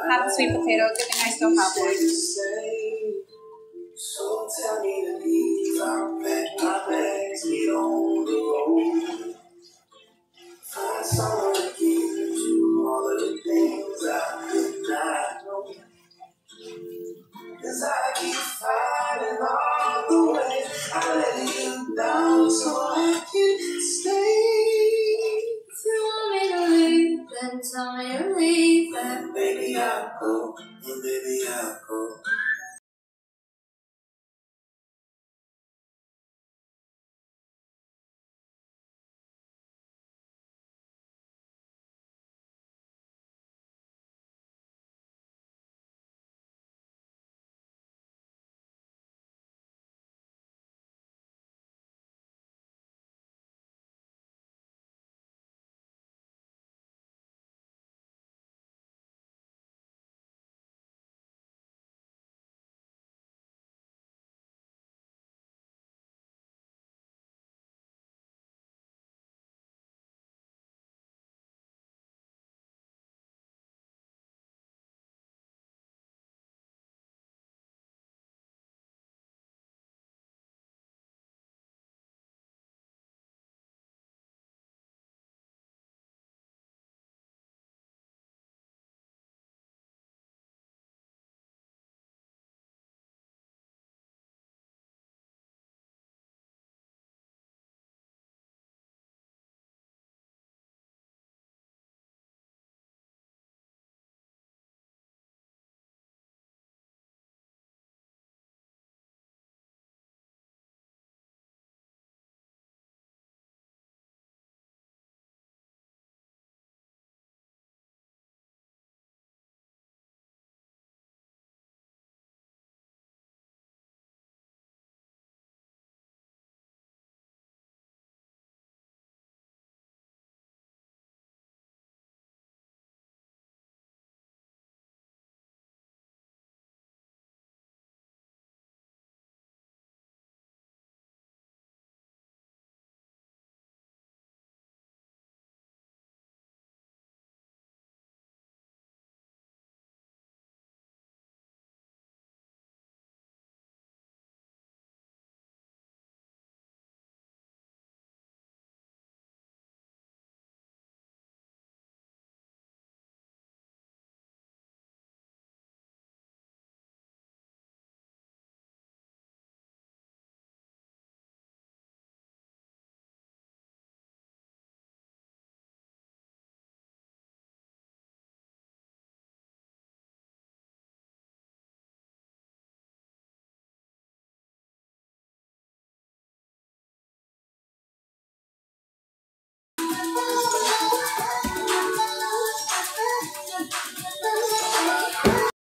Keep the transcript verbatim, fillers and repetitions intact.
have the sweet potato. Good thing I still have one. So tell me to leave, I'll pack my bags, get on the road. Find someone to give you all of the things I could not know. Cause I keep fighting all the way, I let you down so I can stay. If you want me to leave, then tell me to leave. And baby I'll go, and baby I'll go.